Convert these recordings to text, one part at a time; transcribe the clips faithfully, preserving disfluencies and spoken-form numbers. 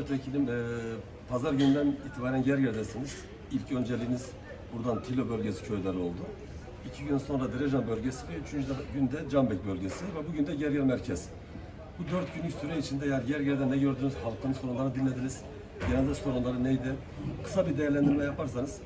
milletvekilim, e, pazar günden itibaren Gerger'desiniz. İlk önceliğiniz buradan Tilo bölgesi köyleri oldu. İki gün sonra Derecan bölgesi ve üçüncü günde Canbek bölgesi ve bugün de Gerger merkez. Bu dört günlük süre içinde yani Gerger'de ne gördünüz, halkın sorunlarını dinlediniz. Genelde sorunları neydi? Kısa bir değerlendirme yaparsanız.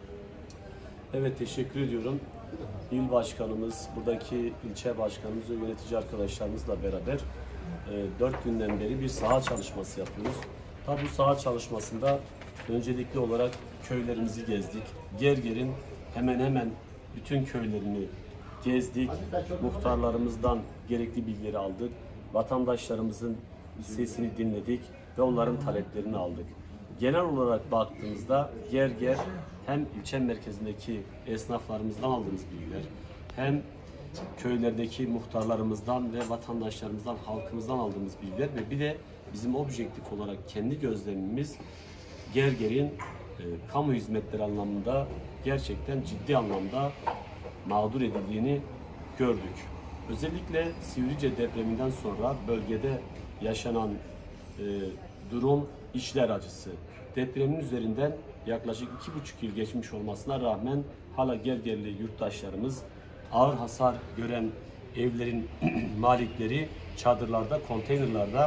Evet, teşekkür ediyorum. İl başkanımız, buradaki ilçe başkanımız ve yönetici arkadaşlarımızla beraber e, dört günden beri bir saha çalışması yapıyoruz. Tabi bu saha çalışmasında öncelikli olarak köylerimizi gezdik. Gerger'in hemen hemen bütün köylerini gezdik. Muhtarlarımızdan gerekli bilgileri aldık. Vatandaşlarımızın sesini dinledik ve onların taleplerini aldık. Genel olarak baktığımızda Gerger hem ilçe merkezindeki esnaflarımızdan aldığımız bilgiler, hem köylerdeki muhtarlarımızdan ve vatandaşlarımızdan, halkımızdan aldığımız bilgiler ve bir de bizim objektif olarak kendi gözlemimiz Gerger'in e, kamu hizmetleri anlamında gerçekten ciddi anlamda mağdur edildiğini gördük. Özellikle Sivrice depreminden sonra bölgede yaşanan e, durum içler acısı. Depremin üzerinden yaklaşık iki buçuk yıl geçmiş olmasına rağmen hala Gergerli yurttaşlarımız, ağır hasar gören evlerin malikleri çadırlarda, konteynerlarda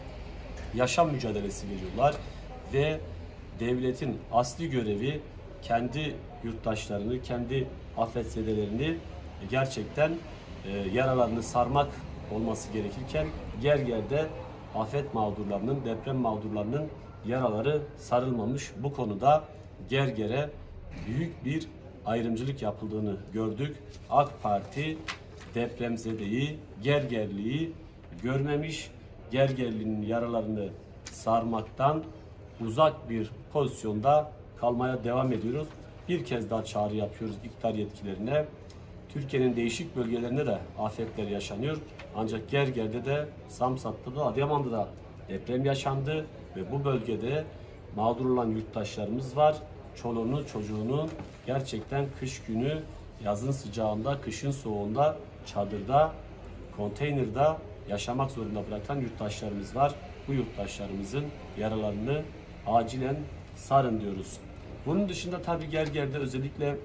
yaşam mücadelesi veriyorlar ve devletin asli görevi kendi yurttaşlarını, kendi afetzedelerini gerçekten e, yaralarını sarmak olması gerekirken Gerger'de afet mağdurlarının, deprem mağdurlarının yaraları sarılmamış. Bu konuda Gerger'e büyük bir ayrımcılık yapıldığını gördük. AK Parti depremzedeyi, Gergerliyi görmemiş, Gergerlinin yaralarını sarmaktan uzak bir pozisyonda kalmaya devam ediyoruz. Bir kez daha çağrı yapıyoruz iktidar yetkilerine. Türkiye'nin değişik bölgelerinde de afetler yaşanıyor. Ancak Gerger'de de, Samsat'ta da, Adıyaman'da da deprem yaşandı ve bu bölgede mağdur olan yurttaşlarımız var. Çoluğunu, çocuğunu gerçekten kış günü, yazın sıcağında, kışın soğuğunda, çadırda, konteynerde yaşamak zorunda bırakan yurttaşlarımız var. Bu yurttaşlarımızın yaralarını acilen sarın diyoruz. Bunun dışında tabii Gerger'de özellikle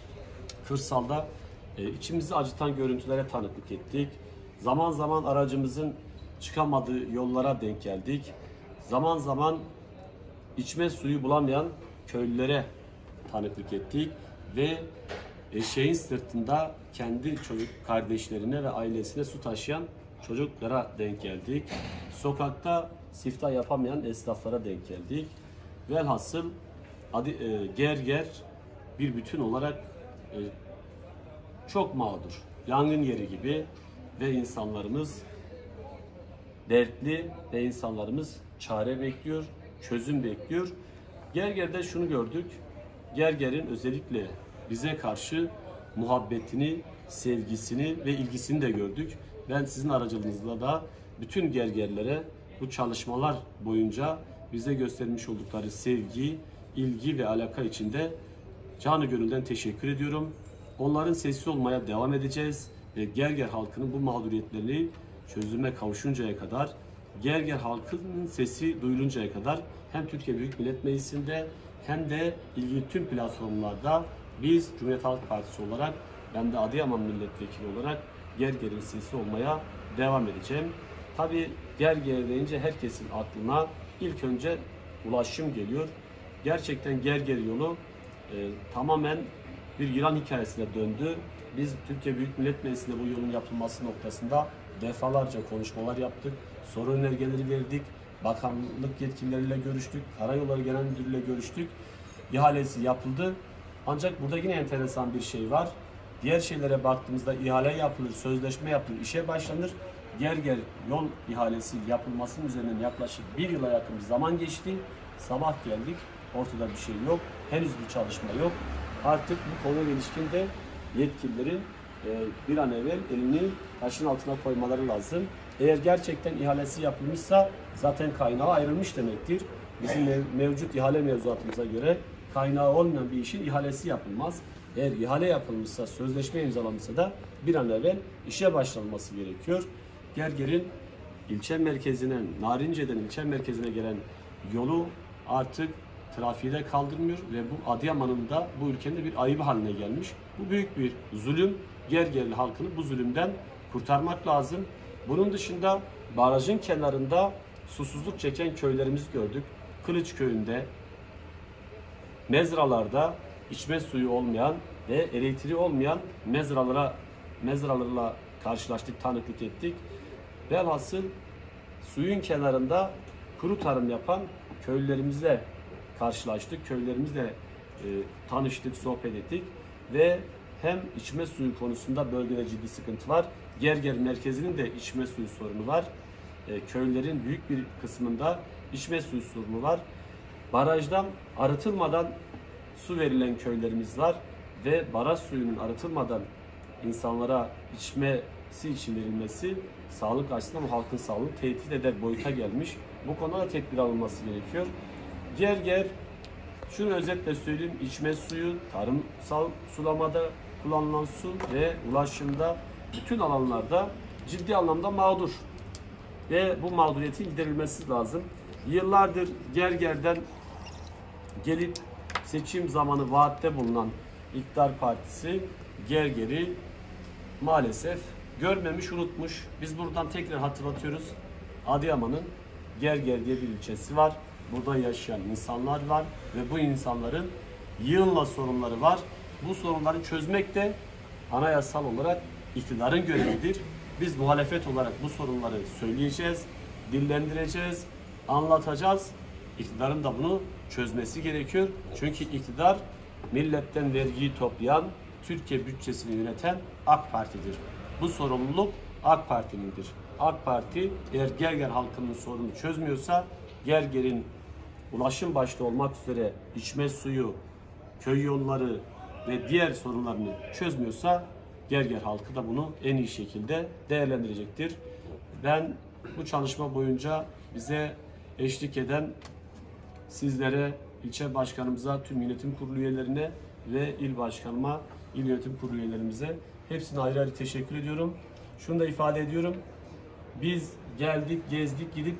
kırsalda e, içimizi acıtan görüntülere tanıklık ettik. Zaman zaman aracımızın çıkamadığı yollara denk geldik. Zaman zaman içme suyu bulamayan köylülere tanıklık ettik ve eşeğin sırtında kendi çocuk kardeşlerine ve ailesine su taşıyan çocuklara denk geldik. Sokakta siftah yapamayan esnaflara denk geldik. Velhasıl adı, e, Gerger bir bütün olarak e, çok mağdur. Yangın yeri gibi ve insanlarımız dertli ve insanlarımız çare bekliyor, çözüm bekliyor. Gerger'de şunu gördük. Gerger'in özellikle bize karşı muhabbetini, sevgisini ve ilgisini de gördük. Ben sizin aracılığınızla da bütün Gergerlere bu çalışmalar boyunca bize göstermiş oldukları sevgi, ilgi ve alaka için de canı gönülden teşekkür ediyorum. Onların sesi olmaya devam edeceğiz ve Gerger halkının bu mağduriyetlerini çözüme kavuşuncaya kadar, Gerger halkının sesi duyuluncaya kadar hem Türkiye Büyük Millet Meclisi'nde hem de ilgili tüm platformlarda biz Cumhuriyet Halk Partisi olarak, ben de Adıyaman milletvekili olarak Gerger'in sesi olmaya devam edeceğim. Tabii Gerger deyince herkesin aklına ilk önce ulaşım geliyor. Gerçekten Gerger yolu e, tamamen bir yılan hikayesine döndü. Biz Türkiye Büyük Millet Meclisi'nde bu yolun yapılması noktasında defalarca konuşmalar yaptık. Soru önergeleri verdik. Bakanlık yetkilileriyle görüştük. Karayolları Genel Müdürlüğü'yle görüştük. İhalesi yapıldı. Ancak burada yine enteresan bir şey var. Diğer şeylere baktığımızda ihale yapılır, sözleşme yapılır, işe başlanır. Gerger yol ihalesi yapılmasının üzerinden yaklaşık bir yıla yakın bir zaman geçti. Sabah geldik, ortada bir şey yok. Henüz bir çalışma yok. Artık bu konuyla ilişkin de yetkililerin e, bir an evvel elini taşın altına koymaları lazım. Eğer gerçekten ihalesi yapılmışsa zaten kaynağı ayrılmış demektir. Bizim mev mevcut ihale mevzuatımıza göre kaynağı olmayan bir işin ihalesi yapılmaz. Eğer ihale yapılmışsa, sözleşme imzalanmışsa da bir an evvel işe başlanması gerekiyor. Gerger'in ilçe merkezine, Narince'den ilçe merkezine gelen yolu artık trafiğe de kaldırmıyor ve bu Adıyaman'ın da bu ülkenin de bir ayıbı haline gelmiş. Bu büyük bir zulüm. Gergerli halkını bu zulümden kurtarmak lazım. Bunun dışında barajın kenarında susuzluk çeken köylerimizi gördük. Kılıç köyünde, mezralarda içme suyu olmayan ve elektriği olmayan mezralara mezralarla karşılaştık, tanıklık ettik. Velhasıl suyun kenarında kuru tarım yapan köylerimizle karşılaştık. Köylerimizle e, tanıştık, sohbet ettik ve hem içme suyu konusunda bölgede ciddi sıkıntı var. Gerger merkezinin de içme suyu sorunu var. E, köylerin büyük bir kısmında içme suyu sorunu var. Barajdan arıtılmadan su verilen köylerimiz var ve baraj suyunun arıtılmadan insanlara içmesi için verilmesi sağlık açısından halkın sağlığını tehdit eder boyuta gelmiş. Bu konuda da tedbir alınması gerekiyor. Gerger, şunu özetle söyleyeyim, içme suyu, tarımsal sulamada kullanılan su ve ulaşımda bütün alanlarda ciddi anlamda mağdur. Ve bu mağduriyetin giderilmesi lazım. Yıllardır Gerger'den gelip seçim zamanı vaatte bulunan İktidar Partisi Gerger'i maalesef görmemiş, unutmuş. Biz buradan tekrar hatırlatıyoruz. Adıyaman'ın Gerger diye bir ilçesi var. Burada yaşayan insanlar var ve bu insanların yığınla sorunları var. Bu sorunları çözmek de anayasal olarak iktidarın görevidir. Biz muhalefet olarak bu sorunları söyleyeceğiz, dillendireceğiz, anlatacağız. İktidarın da bunu çözmesi gerekiyor. Çünkü iktidar milletten vergiyi toplayan, Türkiye bütçesini yöneten AK Parti'dir. Bu sorumluluk AK Parti'nindir. AK Parti eğer Gerger halkının sorununu çözmüyorsa, Gerger'in ulaşım başta olmak üzere içme suyu, köy yolları ve diğer sorunlarını çözmüyorsa Gerger halkı da bunu en iyi şekilde değerlendirecektir. Ben bu çalışma boyunca bize eşlik eden sizlere, ilçe başkanımıza, tüm yönetim kurulu üyelerine ve il başkanıma, il yönetim kurulu üyelerimize hepsine ayrı ayrı teşekkür ediyorum. Şunu da ifade ediyorum. Biz geldik, gezdik, gidip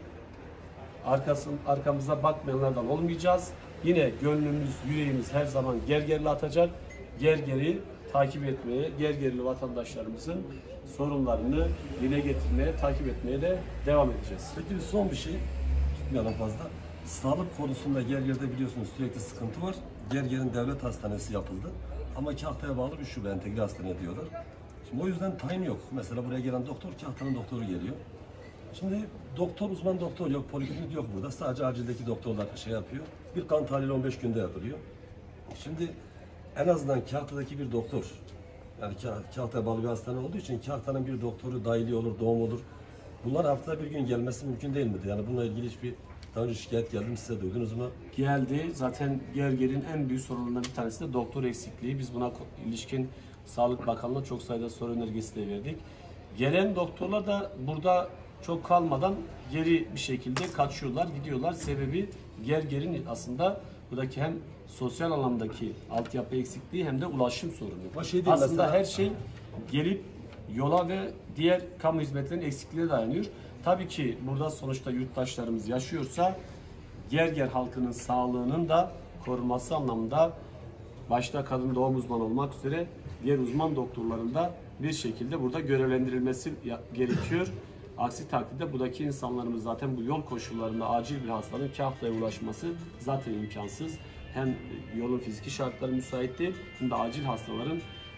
arkasın, arkamıza bakmayanlardan olmayacağız. Yine gönlümüz, yüreğimiz her zaman Gergerli atacak. Gerger'i takip etmeye, Gergerli vatandaşlarımızın sorunlarını dile getirmeye, takip etmeye de devam edeceğiz. Peki son bir şey, tutmayalım fazla. Sağlık konusunda Gerger'de biliyorsunuz sürekli sıkıntı var. Gerger'in devlet hastanesi yapıldı. Ama Kahta'ya bağlı bir şube, entegre hastane diyorlar. Şimdi o yüzden tayin yok. Mesela buraya gelen doktor, Kahta'nın doktoru geliyor. Şimdi doktor, uzman doktor yok, poliklinik yok burada. Sadece acildeki doktorlar şey yapıyor. Bir kan tahlili on beş günde yapılıyor. Şimdi en azından Kahta'daki bir doktor, yani Kahta'ya bağlı bir hastane olduğu için Kahta'nın bir doktoru dahiliye olur, doğum olur. Bunlar haftada bir gün gelmesi mümkün değil miydi? Yani bununla ilgili hiçbir daha önce şikayet geldi mi, size duydunuz mu? Geldi. Zaten Gerger'in en büyük sorunlarından bir tanesi de doktor eksikliği. Biz buna ilişkin Sağlık Bakanlığı'na çok sayıda soru önergesi de verdik. Gelen doktorlar da burada çok kalmadan geri bir şekilde kaçıyorlar, gidiyorlar. Sebebi Gerger'in aslında buradaki hem sosyal alandaki altyapı eksikliği hem de ulaşım sorunu. Şey değil, aslında mesela... her şey gelip yola ve diğer kamu hizmetlerinin eksikliğine dayanıyor. Tabii ki burada sonuçta yurttaşlarımız yaşıyorsa Gerger halkının sağlığının da korunması anlamında başta kadın doğum uzmanı olmak üzere diğer uzman doktorların da bir şekilde burada görevlendirilmesi gerekiyor. Aksi takdirde buradaki insanlarımız zaten bu yol koşullarında acil bir hastanın Kahta'ya ulaşması zaten imkansız. Hem yolun fiziki şartları müsait değil, hem de acil hastaların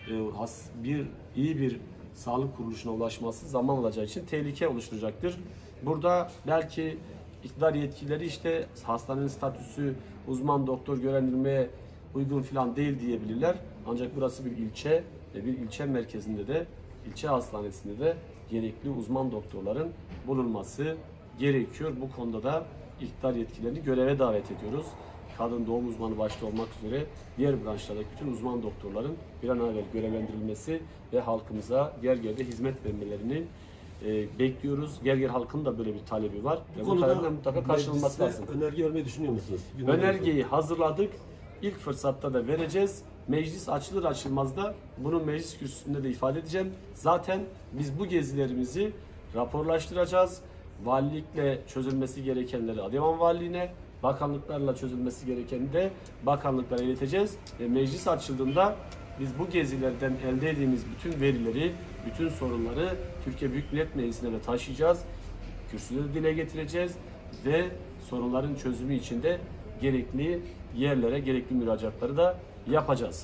bir iyi bir sağlık kuruluşuna ulaşması zaman alacağı için tehlike oluşturacaktır. Burada belki iktidar yetkilileri işte hastanenin statüsü uzman doktor görevlendirmeye uygun falan değil diyebilirler. Ancak burası bir ilçe ve bir ilçe merkezinde de, ilçe hastanesinde de gerekli uzman doktorların bulunması gerekiyor. Bu konuda da iktidar yetkililerini göreve davet ediyoruz. Kadın doğum uzmanı başta olmak üzere diğer branşlardaki bütün uzman doktorların bir an evvel görevlendirilmesi ve halkımıza Gerger'de hizmet vermelerini e, bekliyoruz. Gerger halkının da böyle bir talebi var. Bu, bu talebin mutlaka karşılanması lazım. Önerge vermeyi düşünüyor musunuz? Önergeyi hazırladık. İlk fırsatta da vereceğiz. Meclis açılır açılmaz da bunu meclis kürsüsünde de ifade edeceğim. Zaten biz bu gezilerimizi raporlaştıracağız. Valilikle çözülmesi gerekenleri Adıyaman Valiliğine, Bakanlıklarla çözülmesi gerekeni de bakanlıklara ileteceğiz. Ve meclis açıldığında biz bu gezilerden elde ettiğimiz bütün verileri, bütün sorunları Türkiye Büyük Millet Meclisi'ne de taşıyacağız. Kürsüde de dile getireceğiz ve sorunların çözümü için de gerekli yerlere, gerekli müracaatları da yapacağız.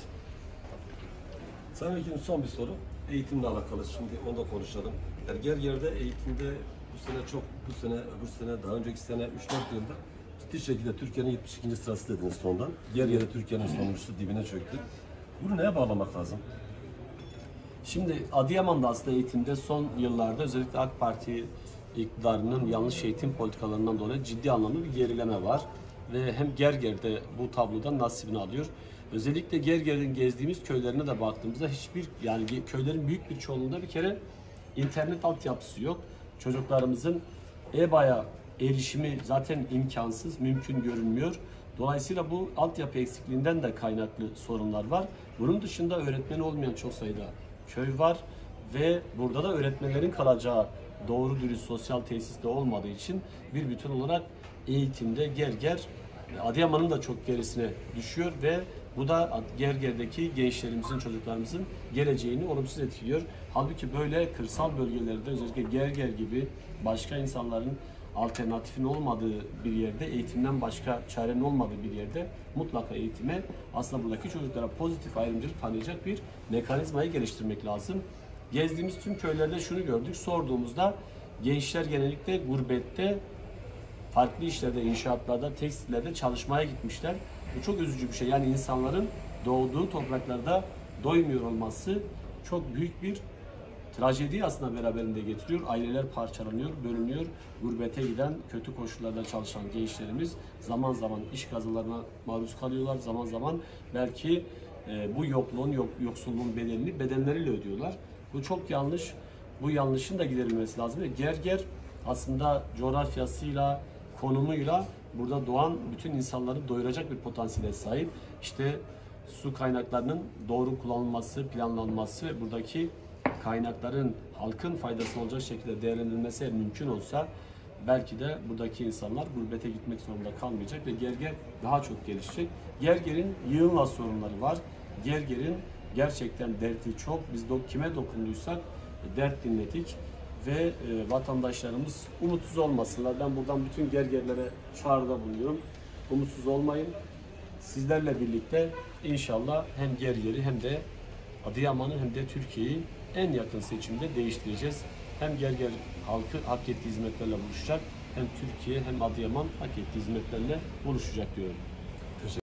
Sayın Vekilim, son bir soru. Eğitimle alakalı. Şimdi onu da konuşalım. Yani Gerger'de eğitimde bu sene çok, bu sene, bu sene, daha önceki sene üç dört yılda ciddi şekilde Türkiye'nin yetmiş ikinci sırası dediniz sondan. Gerger'de Türkiye'nin sonuncusu dibine çöktü. Bunu neye bağlamak lazım? Şimdi Adıyaman'da aslında eğitimde son yıllarda özellikle AK Parti iktidarının yanlış eğitim politikalarından dolayı ciddi anlamda bir gerileme var. Ve hem Gerger'de bu tablodan nasibini alıyor. Özellikle Gerger'in gezdiğimiz köylerine de baktığımızda hiçbir, yani köylerin büyük bir çoğunluğunda bir kere internet altyapısı yok. Çocuklarımızın e-baya erişimi zaten imkansız, mümkün görünmüyor. Dolayısıyla bu altyapı eksikliğinden de kaynaklı sorunlar var. Bunun dışında öğretmeni olmayan çok sayıda köy var ve burada da öğretmenlerin kalacağı doğru dürüst sosyal tesis de olmadığı için bir bütün olarak eğitimde Gerger Adıyaman'ın da çok gerisine düşüyor ve bu da Gerger'deki gençlerimizin, çocuklarımızın geleceğini olumsuz etkiliyor. Halbuki böyle kırsal bölgelerde özellikle Gerger gibi başka insanların alternatifin olmadığı bir yerde, eğitimden başka çarenin olmadığı bir yerde mutlaka eğitime, aslında buradaki çocuklara pozitif ayrımcılık tanıyacak bir mekanizmayı geliştirmek lazım. Gezdiğimiz tüm köylerde şunu gördük, sorduğumuzda gençler genellikle gurbette, farklı işlerde, inşaatlarda, tekstillerde çalışmaya gitmişler. Bu çok üzücü bir şey. Yani insanların doğduğu topraklarda doymuyor olması çok büyük bir trajedi aslında beraberinde getiriyor. Aileler parçalanıyor, bölünüyor. Gurbete giden, kötü koşullarda çalışan gençlerimiz zaman zaman iş kazalarına maruz kalıyorlar. Zaman zaman belki e, bu yokluğun, yok, yoksulluğun bedelini bedenleriyle ödüyorlar. Bu çok yanlış. Bu yanlışın da giderilmesi lazım. Gerger aslında coğrafyasıyla, konumuyla burada doğan bütün insanları doyuracak bir potansiyele sahip. İşte su kaynaklarının doğru kullanılması, planlanması ve buradaki kaynakların halkın faydası olacak şekilde değerlendirilmesi mümkün olsa belki de buradaki insanlar gurbete gitmek zorunda kalmayacak ve Gerger daha çok gelişecek. Gerger'in yığınla sorunları var. Gerger'in gerçekten derdi çok. Biz do kime dokunduysak dert dinledik ve e, vatandaşlarımız umutsuz olmasınlar. Ben buradan bütün Gergerlere çağrıda bulunuyorum. Umutsuz olmayın. Sizlerle birlikte inşallah hem Gerger'i hem de Adıyaman'ı hem de Türkiye'yi en yakın seçimde değiştireceğiz. Hem Gerger halkı hak ettiği hizmetlerle buluşacak, hem Türkiye hem Adıyaman hak ettiği hizmetlerle buluşacak diyorum.